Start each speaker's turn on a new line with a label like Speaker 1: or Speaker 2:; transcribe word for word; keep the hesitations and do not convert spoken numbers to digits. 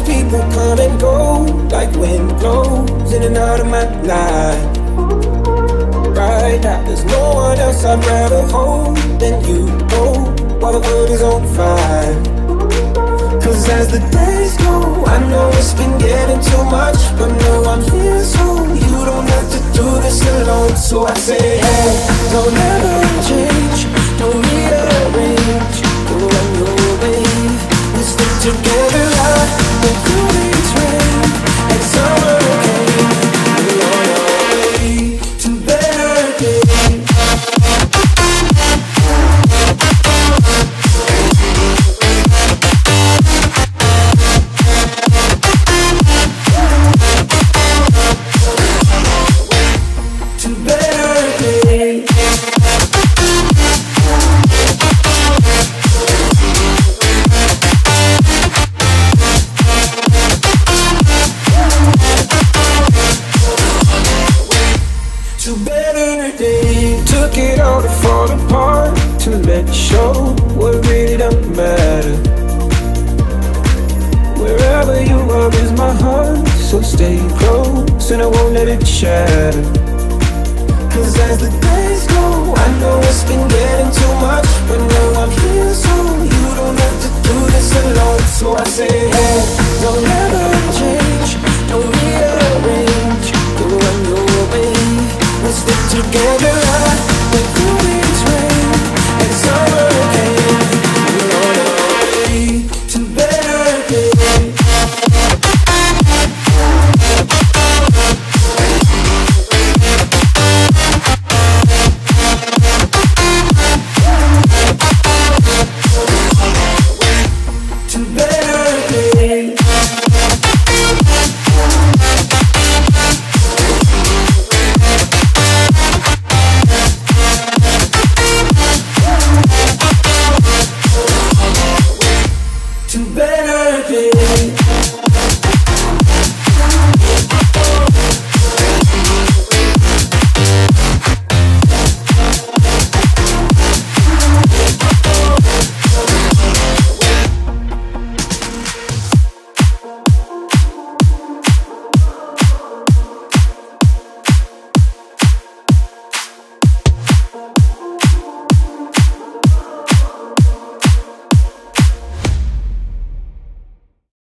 Speaker 1: people come and go, like wind blows in and out of my life. Right now, there's no one else I'd rather hold than you, oh, while the world is on fire. Cause as the days go, I know it's been getting too much, but no, I'm here so you don't have to do this alone. So I say, hey, don't ever change, don't rearrange, go on your way. We'll stick together like the through rain and summer came. We're on our way to better days. Took it all to fall apart, to let it show what really don't matter. Wherever you are is my heart, so stay close and I won't let it shatter. Cause as the days go, I know it's been getting too much, but now I'm here so you don't have to do this alone. So I say, hey, don't ever change, don't rearrange, go on your way. We'll stick together